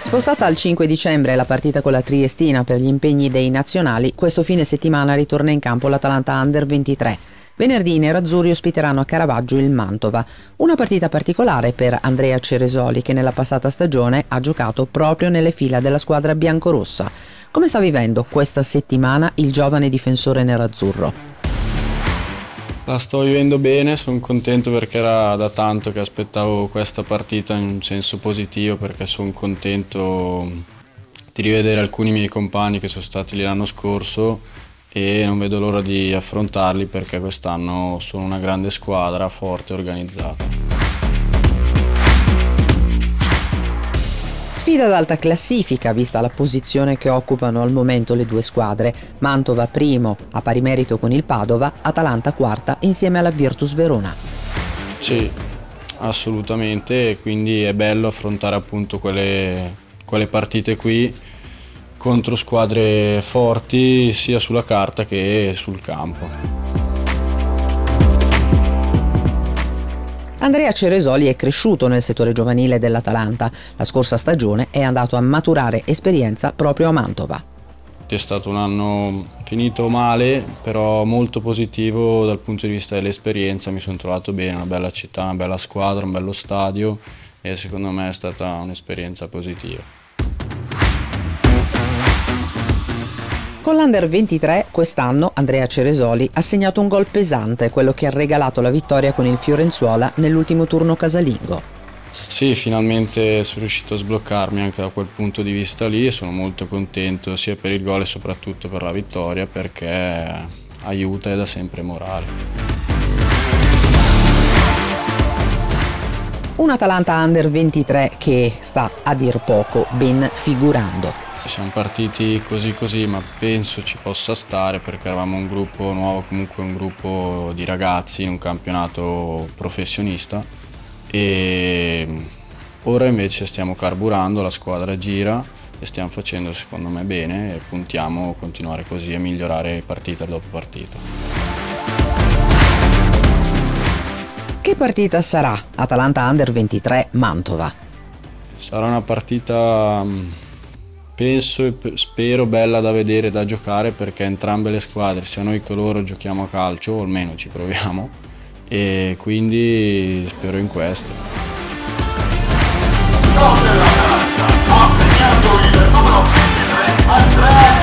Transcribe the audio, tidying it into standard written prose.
Spostata al 5 dicembre la partita con la Triestina per gli impegni dei nazionali, questo fine settimana ritorna in campo l'Atalanta Under 23. Venerdì i nerazzurri ospiteranno a Caravaggio il Mantova. Una partita particolare per Andrea Ceresoli, che nella passata stagione ha giocato proprio nelle fila della squadra biancorossa. Come sta vivendo questa settimana il giovane difensore nerazzurro? La sto vivendo bene, sono contento perché era da tanto che aspettavo questa partita in un senso positivo, perché sono contento di rivedere alcuni miei compagni che sono stati lì l'anno scorso e non vedo l'ora di affrontarli perché quest'anno sono una grande squadra, forte e organizzata. Sfida ad alta classifica vista la posizione che occupano al momento le due squadre. Mantova primo a pari merito con il Padova, Atalanta quarta insieme alla Virtus Verona. Sì, assolutamente, quindi è bello affrontare appunto quelle partite qui contro squadre forti sia sulla carta che sul campo. Andrea Ceresoli è cresciuto nel settore giovanile dell'Atalanta. La scorsa stagione è andato a maturare esperienza proprio a Mantova. È stato un anno finito male, però molto positivo dal punto di vista dell'esperienza. Mi sono trovato bene, una bella città, una bella squadra, un bello stadio e secondo me è stata un'esperienza positiva. Con l'Under 23 quest'anno Andrea Ceresoli ha segnato un gol pesante, quello che ha regalato la vittoria con il Fiorenzuola nell'ultimo turno casalingo. Sì, finalmente sono riuscito a sbloccarmi anche da quel punto di vista lì e sono molto contento sia per il gol e soprattutto per la vittoria perché aiuta e dà sempre morale. Un Atalanta Under 23 che sta a dir poco ben figurando. Siamo partiti così, ma penso ci possa stare perché eravamo un gruppo nuovo, comunque un gruppo di ragazzi in un campionato professionista e ora invece stiamo carburando, la squadra gira e stiamo facendo secondo me bene e puntiamo a continuare così e migliorare partita dopo partita. Che partita sarà Atalanta Under 23 Mantova? Sarà una partita penso e spero bella da vedere, da giocare perché entrambe le squadre, sia noi che loro, giochiamo a calcio, o almeno ci proviamo e quindi spero in questo. Ha segnato il numero 23 Andrea